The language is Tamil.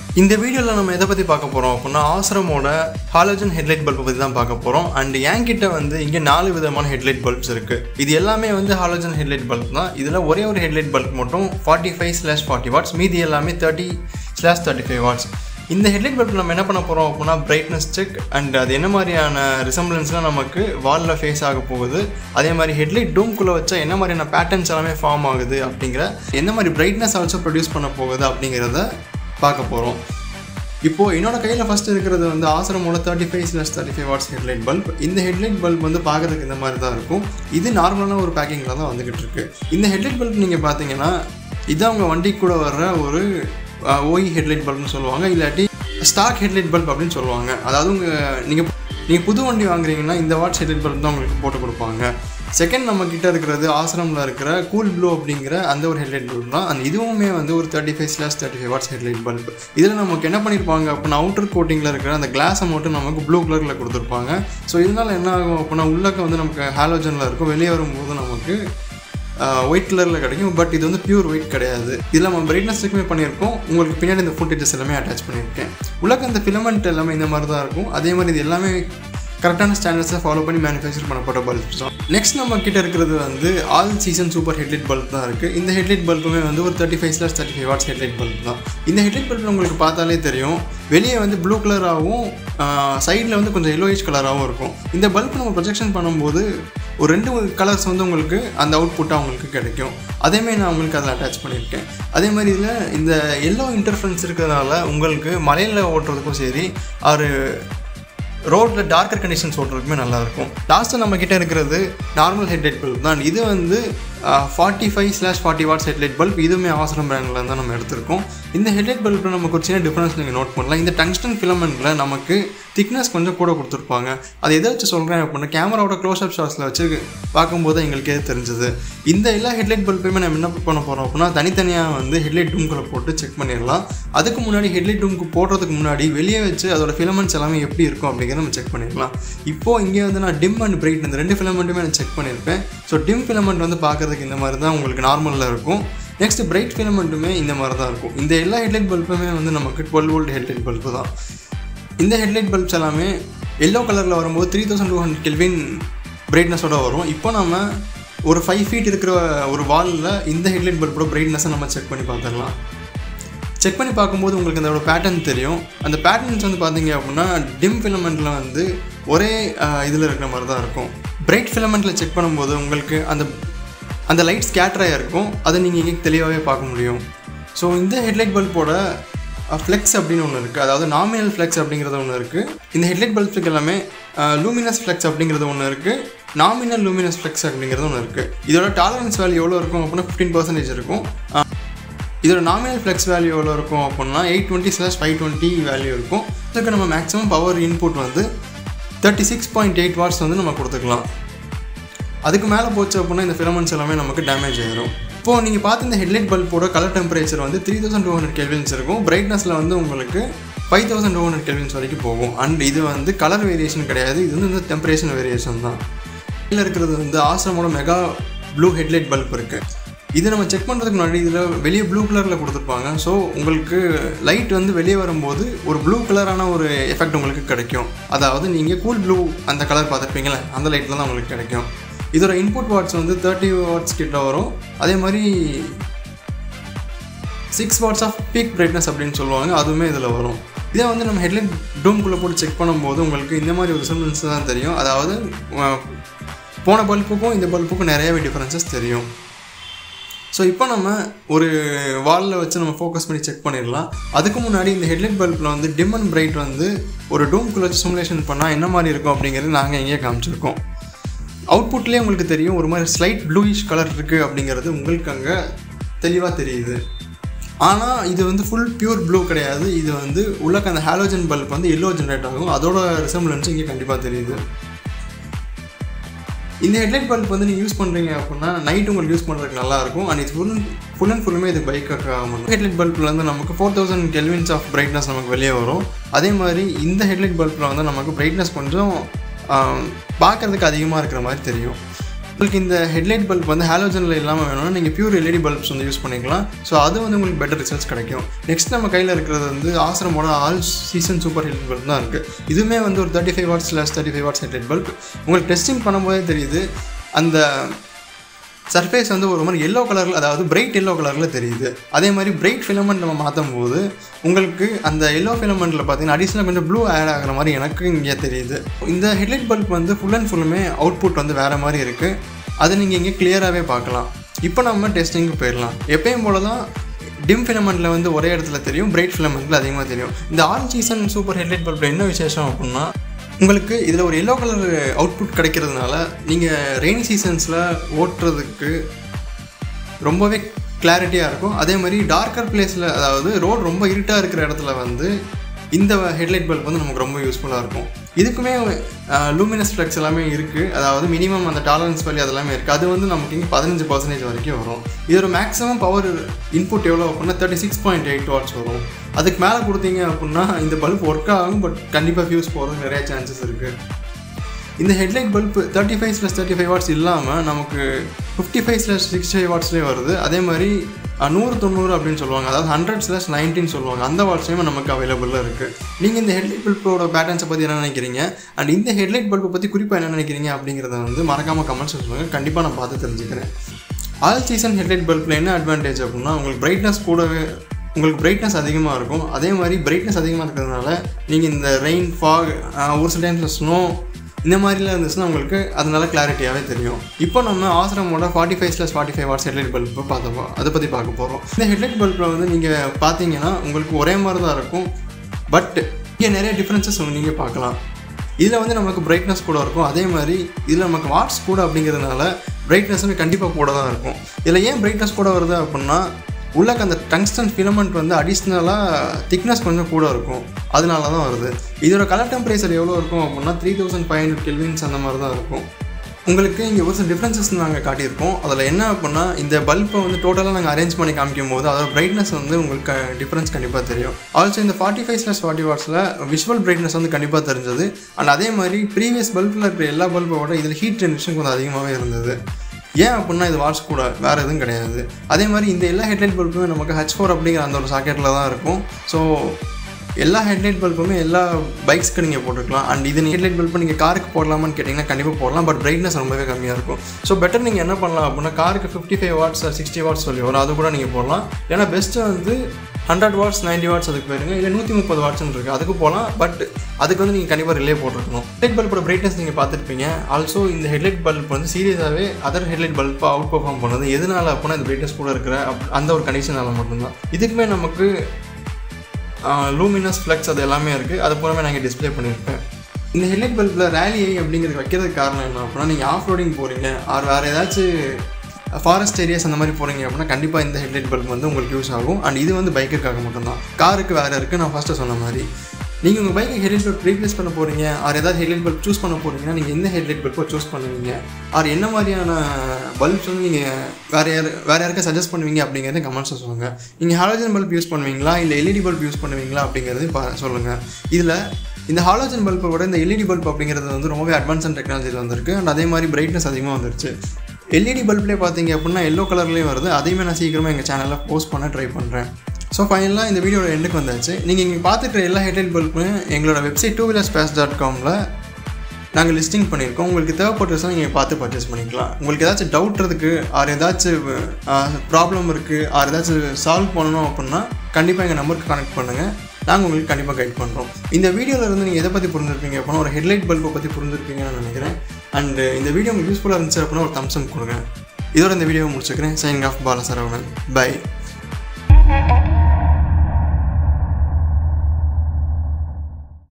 இந்த வீடியோவில் நம்ம எதை பற்றி பார்க்க போகிறோம் அப்படின்னா ஆஸ்ரமோட ஹாலோஜன் ஹெட்லைட் பல்பை பற்றி தான் பார்க்க போகிறோம். அண்ட் என்கிட்ட வந்து இங்கே 4 விதமான ஹெட்லைட் பல்ப்ஸ் இருக்குது. இது எல்லாமே வந்து ஹாலோஜன் ஹெட்லைட் பல்ப் தான். இதில் ஒரே ஒரு ஹெட்லைட் பல்ப் மட்டும் 45/40 வாட்ஸ், மீதி எல்லாமே 30/35 வாட்ஸ். இந்த ஹெட்லைட் பல்ப் நம்ம என்ன பண்ண போகிறோம் அப்படின்னா பிரைட்னஸ் செக் அண்ட் அது என்ன மாதிரியான ரிசம்பிளன்ஸ்லாம் நமக்கு வாலில் ஃபேஸ் ஆக போகுது, அதே மாதிரி ஹெட்லைட் டூம்குள்ளே வச்சா என்ன மாதிரியான பேட்டர்ன்ஸ் எல்லாமே ஃபார்ம் ஆகுது அப்படிங்கிற, என்ன மாதிரி பிரைட்னஸ் ஆல்சோ ப்ரொடியூஸ் பண்ண போகுது அப்படிங்கிறத பார்க்க போகிறோம். இப்போது என்னோட கையில் ஃபஸ்ட்டு இருக்கிறது வந்து ஆஸ்ரமோட 35/35 வாட்ஸ் ஹெட்லைட் பல்ப். இந்த ஹெட்லைட் பல்ப் வந்து பார்க்குறதுக்கு இந்த மாதிரி தான் இருக்கும். இது நார்மலான ஒரு பேக்கிங்கில் தான் வந்துக்கிட்டு இருக்குது. இந்த ஹெட்லைட் பல்ப் நீங்கள் பார்த்தீங்கன்னா இது அவங்க வண்டிக்கு கூட வர்ற ஒரு ஓஇ ஹெட்லைட் பல்ப்னு சொல்லுவாங்க, இல்லாட்டி ஸ்டாக் ஹெட்லைட் பல்ப் அப்படின்னு சொல்லுவாங்க. அதாவது நீங்கள் புது வண்டி வாங்குறீங்கன்னா இந்த வாட்ஸ் ஹெட்லைட் பல்ப் தான் உங்களுக்கு போட்டு கொடுப்பாங்க. செகண்ட் நம்ம கிட்ட இருக்கிறது ஆஸ்ரமில் இருக்கிற கூல் ப்ளூ அப்படிங்கிற அந்த ஒரு ஹெட்லைட் பல்ப் தான். அந்த இதுவுமே வந்து ஒரு 35/35 வாட்ஸ் ஹெட்லைட் பல்ப். இதில் நமக்கு என்ன பண்ணியிருப்பாங்க அப்படின்னா அவுட்டர் கோட்டிங்கில் இருக்கிற அந்த கிளாஸை மட்டும் நமக்கு ப்ளூ கலரில் கொடுத்துருப்பாங்க. ஸோ இதனால் என்ன ஆகும் அப்படின்னா உள்ளக்க வந்து நமக்கு ஹாலோஜனில் இருக்கும், வெளியே வரும்போது நமக்கு ஒயிட் கலரில் கிடைக்கும். பட் இது வந்து பியூர் ஒயிட் கிடையாது. இதில் நம்ம பிரைட்னஸ் செக்குமே பண்ணியிருக்கோம். உங்களுக்கு பின்னாடி இந்த ஃபுட்டேஜஸ் எல்லாமே அட்டாச் பண்ணியிருக்கேன். உள்ளக்க அந்த ஃபிலமெண்ட் எல்லாமே இந்த மாதிரி தான் இருக்கும். அதே மாதிரி இது எல்லாமே கரெக்டான ஸ்டாண்டர்ட்ஸை ஃபாலோ பண்ணி மேனுஃபேக்சர் பண்ணப்பட்ட பல்ப்ஸ் தான். நெக்ஸ்ட் நம்ம கிட்ட இருக்கிறது வந்து all season super headlight bulb தான் இருக்குது. இந்த ஹெட்லைட் பல்புமே வந்து ஒரு 35/35 வாட்ஸ் ஹெட்லைட் பல்ப் தான். இந்த ஹெட்லைட் பல்ப் உங்களுக்கு பார்த்தாலே தெரியும், வெளியே வந்து ப்ளூ கலராகவும் சைடில் வந்து கொஞ்சம் எல்லோயிஷ் கலராகவும் இருக்கும். இந்த பல்ப் நம்ம ப்ரொஜெக்ஷன் பண்ணும்போது ஒரு 2 கலர்ஸ் வந்து உங்களுக்கு அந்த அவுட்புட்டாக உங்களுக்கு கிடைக்கும். அதேமாதிரி நான் உங்களுக்கு அதில் அட்டாச் பண்ணியிருக்கேன். அதே மாதிரி இதில் இந்த எல்லோ இன்டர்ஃபரன்ஸ் இருக்கிறதுனால உங்களுக்கு மலையில் ஓட்டுறதுக்கும் சரி, ஒரு ரோட்டில் டார்க்கர் கண்டிஷன்ஸ் ஓட்டுறதுக்குமே நல்லாயிருக்கும். லாஸ்ட்டு நம்மக்கிட்ட இருக்கிறது நார்மல் ஹெட்லைட் பல்ப் தான். இது வந்து 45/40 வாட்ஸ் ஹெட்லைட் பல்ப். இதுவுமே ஆஸ்ரம் பிராண்டில் தான் நம்ம எடுத்திருக்கோம். இந்த ஹெட்லைட் பல்பில் நமக்கு ஒரு சின்ன டிஃப்ரென்ஸ் நீங்கள் நோட் பண்ணலாம். இந்த டங்ஸ்டன் ஃபிலமெண்ட்டில் நமக்கு திக்னஸ் கொஞ்சம் கூட கொடுத்துருப்பாங்க. அது எதை வச்சு சொல்கிறேன் அப்படின்னா கேமராவோட க்ளோஸ்அப் ஷாட்ஸில் வச்சு பார்க்கும்போது எங்களுக்கு எது தெரிஞ்சது. இந்த எல்லா ஹெட்லைட் பல்பையுமே நம்ம என்ன பண்ண போகிறோம் அப்படின்னா தனித்தனியாக வந்து ஹெட்லைட் டூம்குள்ளே போட்டு செக் பண்ணிடலாம். அதுக்கு முன்னாடி ஹெட்லைட் டூம்க்கு போடுறதுக்கு முன்னாடி வெளியே வச்சு அதோட ஃபிலமெண்ட்ஸ் எல்லாமே எப்படி இருக்கும் அப்படிங்கிறத நம்ம செக் பண்ணிடலாம். இப்போது இங்கே வந்து நான் டிம் அண்ட் பிரைட் இந்த 2 ஃபிலமெண்ட்டுமே நான் செக் பண்ணியிருப்பேன். ஸோ டிம் ஃபிலமெண்ட் வந்து பார்க்குறதுக்கு இந்த மாதிரி தான் உங்களுக்கு நார்மலில் இருக்கும். நெக்ஸ்ட் பிரைட் ஃபிலமெண்ட்டுமே இந்த மாதிரி தான் இருக்கும். இந்த எல்லா ஹெட்லைட் பல்புமே வந்து நமக்கு 12 வோல்ட் ஹெட்லைட் பல்பு தான். இந்த ஹெட்லைட் பல்ப்ஸ் எல்லாமே எல்லோ கலரில் வரும்போது 3200 கெல்வின் பிரைட்னஸோடு வரும். இப்போ நம்ம ஒரு 5 ஃபீட் இருக்கிற ஒரு வாலில் இந்த ஹெட்லைட் பல்போட பிரைட்னஸை நம்ம செக் பண்ணி பார்த்துக்கலாம். செக் பண்ணி பார்க்கும்போது உங்களுக்கு அதோட பேட்டர்ன் தெரியும். அந்த பேட்டர்ன்ஸ் வந்து பார்த்தீங்க அப்படின்னா டிம் ஃபிலமெண்ட்டில் வந்து ஒரே இதில் இருக்கிற மாதிரி தான் இருக்கும். பிரைட் ஃபிலமெண்ட்டில் செக் பண்ணும்போது உங்களுக்கு அந்த லைட் ஸ்கேட்டராக இருக்கும். அதை நீங்கள் இங்கே தெளிவாகவே பார்க்க முடியும். ஸோ இந்த ஹெட்லைட் பல்போட ஃப்ளெக்ஸ் அப்படின்னு ஒன்று இருக்குது, அதாவது நாமினல் ஃப்ளெக்ஸ் அப்படிங்கிறது ஒன்று இருக்குது. இந்த ஹெட்லைட் பல்ப்ஸுக்கு எல்லாமே லூமினஸ் ஃப்ளெக்ஸ் அப்படிங்கிறது ஒன்று இருக்குது, நாமினல் லூமினஸ் ஃப்ளெக்ஸ் அப்படிங்கிறது ஒன்று இருக்குது. இதோட டாலரன்ஸ் வேல்யூ எவ்வளோ இருக்கும் அப்படின்னா 15% இருக்கும். இதோட நாமினல் ஃப்ளெக்ஸ் வேல்யூ எவ்வளோ இருக்கும் அப்படின்னா 820/520 வேல்யூ இருக்கும். இதுக்கு நம்ம மேக்ஸிமம் பவர் இன்புட் வந்து 36.8 வாட்ஸ் வந்து நம்ம கொடுத்துக்கலாம். அதுக்கு மேலே போச்சு அப்படின்னா இந்த ஃபிலமெண்ட்ஸ் எல்லாமே நமக்கு டேமேஜ் ஆகிடும். இப்போது நீங்கள் பார்த்து இந்த ஹெட்லைட் பல்போட கலர் டெம்பரேச்சர் வந்து 3200 கெல்வின்ஸ் இருக்கும். பிரைட்னஸில் வந்து உங்களுக்கு 5200 கெல்வின்ஸ் வரைக்கும் போகும். அண்ட் இது வந்து கலர் வேரியேஷன் கிடையாது, இது வந்து இந்த டெம்பரேச்சர் வேரியேஷன் தான். இதில் இருக்கிறது வந்து ஆஸ்ரமோட மெகா ப்ளூ ஹெட்லைட் பல்ப் இருக்குது. இது நம்ம செக் பண்ணுறதுக்கு முன்னாடி இதில் வெளியே ப்ளூ கலரில் கொடுத்துருப்பாங்க. ஸோ உங்களுக்கு லைட் வந்து வெளியே வரும்போது ஒரு ப்ளூ கலரான ஒரு எஃபெக்ட் உங்களுக்கு கிடைக்கும். அதாவது நீங்கள் கூல் ப்ளூ அந்த கலர் பார்த்துருப்பீங்களே, அந்த லைட்டில் தான் உங்களுக்கு கிடைக்கும். இதோட இன்புட் வாட்ஸ் வந்து 30 வாட்ஸ் கிட்ட வரும். அதே மாதிரி 6 வாட்ஸ் ஆஃப் பீக் பிரைட்னஸ் அப்படின்னு சொல்லுவாங்க, அதுவுமே இதில் வரும். இதை வந்து நம்ம ஹெட்லைட் டூம்குள்ளே போட்டு செக் பண்ணும்போது உங்களுக்கு இந்த மாதிரி ஒரு ரிசல்ட்ஸ் தான் தெரியும். அதாவது போன பல்புக்கும் இந்த பல்புக்கும் நிறையவே டிஃப்ரென்சஸ் தெரியும். ஸோ இப்போ நம்ம ஒரு வாலில் வச்சு நம்ம ஃபோக்கஸ் பண்ணி செக் பண்ணிடலாம். அதுக்கு முன்னாடி இந்த ஹெட்லைட் பல்பில் வந்து டிம் அண்ட் பிரைட் வந்து ஒரு டூம்குள்ளே வச்சு சிமுலேஷன் பண்ணால் என்ன மாதிரி இருக்கும் அப்படிங்கிறது நாங்கள் எங்கேயே காமிச்சிருக்கோம். அவுட்புட்லேயே உங்களுக்கு தெரியும் ஒரு மாதிரி ஸ்லைட் ப்ளூயிஷ் கலர் இருக்குது அப்படிங்கிறது உங்களுக்கு அங்கே தெளிவாக தெரியுது. ஆனால் இது வந்து ஃபுல் பியூர் ப்ளூ கிடையாது. இது வந்து உள்ளக்க அந்த ஹாலோஜன் பல்ப் வந்து எல்லோ ஜென்ரேட் ஆகும். அதோட ரிசம்பிளன்ஸ் இங்கே கண்டிப்பாக தெரியுது. இந்த ஹெட்லைட் பல்ப் வந்து நீங்கள் யூஸ் பண்ணுறீங்க அப்படின்னா நைட் உங்களுக்கு யூஸ் பண்ணுறதுக்கு நல்லாயிருக்கும். அண்ட் இது ஃபுல் அண்ட் ஃபுல்லுமே இது பைக்காக ஆகும். ஹெட்லைட் பல்பில் வந்து நமக்கு 4000 கெல்வின்ஸ் ஆஃப் பிரைட்னஸ் நமக்கு வெளியே வரும். அதே மாதிரி இந்த ஹெட்லைட் பல்பில் வந்து நமக்கு பிரைட்னஸ் கொஞ்சம் பார்க்குறதுக்கு அதிகமாக இருக்கிற மாதிரி தெரியும். உங்களுக்கு இந்த ஹெட்லைட் பல்ப் வந்து ஹாலோஜனில் இல்லாமல் வேணும்னா நீங்கள் பியூர் எல்இடி பல்ப்ஸ் வந்து யூஸ் பண்ணிக்கலாம். ஸோ அது வந்து உங்களுக்கு பெட்டர் ரிசல்ட்ஸ் கிடைக்கும். நெக்ஸ்ட் நம்ம கையில் இருக்கிறது வந்து ஆஸ்ரமோட all season super headlight bulb தான் இருக்குது. இதுவுமே வந்து ஒரு 35 வாட்ஸ்/35 வாட்ஸ் ஹெட்லைட் பல்ப். உங்களுக்கு டெஸ்டிங் பண்ணும்போதே தெரியுது அந்த சர்ஃபேஸ் வந்து ஒரு மாதிரி எல்லோ கலரில், அதாவது பிரைட் எல்லோ கலரில் தெரியுது. அதே மாதிரி பிரைட் ஃபிலமெண்ட் நம்ம மாற்றும் போது உங்களுக்கு அந்த எல்லோ ஃபிலமெண்ட்டில் பார்த்தீங்கன்னா அடிஷ்னலாக கொஞ்சம் ப்ளூ ஆட் ஆகிற மாதிரி எனக்கு இங்கே தெரியுது. இந்த ஹெட்லைட் பல்ப் வந்து ஃபுல் அண்ட் ஃபுல்லுமே அவுட்புட் வந்து வேறு மாதிரி இருக்குது. அதை நீங்கள் இங்கே கிளியராகவே பார்க்கலாம். இப்போ நம்ம டெஸ்டிங்க்கு போயிடலாம். எப்பயும் போல தான் டிம் ஃபிலமெண்ட்டில் வந்து ஒரே இடத்துல தெரியும், பிரைட் ஃபிலமெண்ட்டில் அதிகமாக தெரியும். இந்த ஆல் சீசன் சூப்பர் ஹெட்லைட் பல்பில் என்ன விசேஷம் அப்படின்னா உங்களுக்கு இதில் ஒரு எல்லோ கலர் அவுட்புட் கிடைக்கிறதுனால நீங்கள் ரெய்னி சீசன்ஸில் ஓட்டுறதுக்கு ரொம்பவே கிளாரிட்டியாக இருக்கும். அதே மாதிரி டார்க்கர் பிளேஸில், அதாவது ரோடு ரொம்ப இருட்டாக இருக்கிற இடத்துல வந்து இந்த ஹெட்லைட் பல்ப் வந்து நமக்கு ரொம்ப யூஸ்ஃபுல்லாக இருக்கும். இதுக்குமே லூமினஸ் ஃப்ளெக்ஸ் எல்லாமே இருக்குது. அதாவது மினிமம் அந்த டாலரன்ஸ் வேல்யூ அதெல்லாமே இருக்குது. அது வந்து நமக்கு இங்கே 15% வரைக்கும் வரும். இதோட மேக்ஸிமம் பவர் இன்புட் எவ்வளோ அப்படின்னா 36.8 வாட்ஸ் வரும். அதுக்கு மேலே கொடுத்தீங்க அப்படின்னா இந்த பல்ப் ஒர்க் ஆகும், பட் கண்டிப்பாக ஃபியூஸ் போகிறதுக்கு நிறைய சான்சஸ் இருக்குது. இந்த ஹெட்லைட் பல்ப் 35/35 வாட்ஸ் இல்லாமல் நமக்கு 55/65 வாட்ஸ்லேயே வருது. அதே மாதிரி 100/90 அப்படின்னு சொல்லுவாங்க, அதாவது 100/19 சொல்லுவாங்க. அந்த வாட்ஸ்லேயுமே நமக்கு அவைலபிளாக இருக்குது. நீங்கள் இந்த ஹெட்லைட் பல்போட பேட்டர்ன்ஸை பற்றி என்ன நினைக்கிறீங்க, அண்ட் இந்த ஹெட்லைட் பல்பை பற்றி குறிப்பாக என்ன நினைக்கிறீங்க அப்படிங்கிறத வந்து மறக்காமல் கமெண்ட்ஸ் சொல்லுங்கள். கண்டிப்பாக நான் பார்த்து தெரிஞ்சுக்கிறேன். ஆல் சீசன் ஹெட்லைட் பல்பில் என்ன அட்வான்டேஜ் அப்படின்னா உங்களுக்கு பிரைட்னஸ் அதிகமாக இருக்கும். அதே மாதிரி பிரைட்னஸ் அதிகமாக இருக்கிறதுனால நீங்கள் இந்த ரெயின், ஃபாக், ஒரு சில டைம்ஸில் ஸ்னோ இந்த மாதிரிலாம் இருந்துச்சுன்னா உங்களுக்கு அதனால கிளாரிட்டியாகவே தெரியும். இப்போ நம்ம ஆஸ்ரமோட 45/45 வாட்ஸ் ஹெட்லைட் பல்பு அதை பற்றி பார்க்க போகிறோம். இந்த ஹெட்லைட் பல்பில் வந்து நீங்கள் பார்த்தீங்கன்னா உங்களுக்கு ஒரே மாதிரி தான் இருக்கும், பட் இங்கே நிறைய டிஃப்ரென்சஸ் நீங்கள் பார்க்கலாம். இதில் வந்து நமக்கு பிரைட்னஸ் கூட இருக்கும். அதே மாதிரி இதில் நமக்கு வாட்ஸ் கூட அப்படிங்கிறதுனால பிரைட்னஸுமே கண்டிப்பாக கூட தான் இருக்கும். இதில் ஏன் பிரைட்னஸ் கூட வருது அப்படின்னா உள்ளக்கு அந்த டங்ஸ்டன் ஃபிலமெண்ட் வந்து அடிஷ்னலாக திக்னஸ் கொஞ்சம் கூட இருக்கும், அதனால தான் வருது. இதோட கலர் டெம்பரேச்சர் எவ்வளோ இருக்கும் அப்படின்னா 3500 கெல்வின்ஸ் அந்த மாதிரி தான் இருக்கும். உங்களுக்கு இங்கே ஒரு சில டிஃப்ரென்சஸ் நாங்கள் காட்டியிருக்கோம். அதில் என்ன அப்படின்னா இந்த பல்பை வந்து டோட்டலாக நாங்கள் அரேஞ்ச் பண்ணி காமிக்கும் போது அதோட பிரைட்னஸ் வந்து உங்களுக்கு டிஃப்ரென்ஸ் கண்டிப்பாக தெரியும். ஆல்சோ இந்த 45/40 வாட்ஸில் விஷுவல் பிரைட்னஸ் வந்து கண்டிப்பாக தெரிஞ்சது. அண்ட் அதே மாதிரி ப்ரீவியஸ் பல்பில் இருக்கிற எல்லா பல்போட இதில் ஹீட் ஜென்ரேஷன் கொஞ்சம் அதிகமாகவே இருந்தது. ஏன் அப்படின்னா இது வாட்ஸ் கூட, வேறு எதுவும் கிடையாது. அதே மாதிரி இந்த எல்லா ஹெட்லைட் பல்புமே நமக்கு H4 அப்படிங்கிற அந்த ஒரு சாக்கெட்டில் தான் இருக்கும். ஸோ எல்லா ஹெட்லைட் பல்புமே எல்லா பைக்ஸ்க்கு நீங்கள் போட்டுக்கலாம். அண்ட் இது ஹெட்லைட் பல்பு நீங்கள் காருக்கு போடலாமான்னு கேட்டிங்கன்னா கண்டிப்பாக போடலாம், பட் பிரைட்னஸ் ரொம்பவே கம்மியாக இருக்கும். ஸோ பெட்டர் நீங்கள் என்ன பண்ணலாம் அப்படின்னா காருக்கு 55 வாட்ஸ் 60 வாட்ஸ் சொல்லி வரும், அது கூட நீங்கள் போடலாம். ஏன்னா பெஸ்ட்டு வந்து 100 வாட்ஸ் 90 வாட்ஸ் அதுக்கு போயிருங்க, இல்லை 130 வாட்ஸ்ன்னு இருக்குது அதுக்கு போகலாம். பட் அதுக்கு வந்து நீங்கள் கண்டிப்பாக ரிலே போட்டிருக்கணும். ஹெட்லைட் பல்போட பிரைட்னஸ் நீங்கள் பார்த்துருப்பீங்க. ஆல்சோ இந்த ஹெட்லைட் பல்ப் வந்து சீரியஸாகவே அதர் ஹெட்லைட் பல்பாக அவுட் பர்ஃபார்ம் பண்ணுறது எதனால அப்படின்னா இந்த பிரைட்னஸ் கூட இருக்கிற அந்த ஒரு கண்டிஷனால் மட்டும்தான். இதுக்குமே நமக்கு லூமினஸ் ஃப்ளெக்ஸ் அது எல்லாமே இருக்குது, அது பூராமே நாங்கள் டிஸ்பிளே பண்ணியிருப்பேன். இந்த ஹெட்லைட் பல்பில் ரேலி அப்படிங்கிறது வைக்கிறதுக்கு காரணம் என்ன அப்படின்னா நீங்கள் ஆஃப் ரோடிங் போகிறீங்க, வேறு ஏதாச்சும் ஃபாரஸ்ட் ஏரியாஸ் அந்த மாதிரி போகிறீங்க அப்படின்னா கண்டிப்பாக இந்த ஹெட்லைட் பல்ப் வந்து உங்களுக்கு யூஸ் ஆகும். அண்ட் இது வந்து பைக்குக்காக மட்டும்தான், காருக்கு வேறு இருக்குது. நான் ஃபஸ்ட்டு சொன்ன மாதிரி நீங்கள் உங்கள் பைக்கை ஹெட்லைட் பல்ப் ரீப்ளேஸ் பண்ண போகிறீங்க, ஏதாவது ஹெட்லைட் பல்ப் சூஸ் பண்ண போகிறீங்கன்னா நீங்கள் எந்த ஹெட்லைட் பல்பை சூஸ் பண்ணுவீங்க, என்ன மாதிரியான பல்ப்ஸ் வந்து நீங்கள் வேறு யாருக்கா சஜஸ்ட் பண்ணுவீங்க அப்படிங்கிறத கமெண்ட்ஸை சொல்லுங்கள். நீங்கள் ஹாலோஜன் பல்ப் யூஸ் பண்ணுவீங்களா இல்லை எல்இடி பல்ப் யூஸ் பண்ணுவீங்களா அப்படிங்கிறது சொல்லுங்கள். இதில் இந்த ஹாலோஜன் பல்பை விட இந்த எல்இடி பல்ப் அப்படிங்கிறது வந்து ரொம்பவே அட்வான்ஸ் டெக்னாலஜியில் வந்திருக்கு. அண்ட் அதே மாதிரி பிரைட்னஸ் அதிகமாக வந்துருச்சு. எல்இடி பல்ப்லேயே பார்த்தீங்க அப்படின்னா எல்லோ கலர்லேயும் வருது. அதையுமே நான் சீக்கிரமாக எங்கள் சேனலில் போஸ்ட் பண்ண ட்ரை பண்ணுறேன். ஸோ ஃபைனலாக இந்த வீடியோட எண்டுக்கு வந்தாச்சு. நீங்கள் இங்கே பார்த்துட்டு எல்லா ஹெட்லைட் பல்புமே எங்களோட வெப்சைட் twheelerspace.comல நாங்கள் லிஸ்டிங் பண்ணியிருக்கோம். உங்களுக்கு தேவைப்பட்டுச்சுன்னா நீங்கள் பார்த்து பர்ச்சேஸ் பண்ணிக்கலாம். உங்களுக்கு ஏதாச்சும் டவுட் இருக்குது, ஏதாச்சும் ப்ராப்ளம் இருக்குது, ஏதாச்சும் சால்வ் பண்ணணும் அப்படின்னா கண்டிப்பாக எங்கள் நம்பருக்கு கனெக்ட் பண்ணுங்கள். நாங்கள் உங்களுக்கு கண்டிப்பாக கைட் பண்ணுறோம். இந்த வீடியோவில் இருந்து நீங்கள் எதை பற்றி புரிஞ்சிருப்பீங்க அப்படின்னா ஒரு ஹெட்லைட் பல்பை பற்றி புரிஞ்சிருப்பீங்கன்னு நினைக்கிறேன். அண்டு இந்த வீடியோ உங்களுக்கு யூஸ்ஃபுல்லாக இருந்துச்சு அப்படின்னா ஒரு தம்ஸ் அப் கொடுங்க. இதோட இந்த வீடியோவை முடிச்சுக்கிறேன். Signing off Balasaravanan. பை.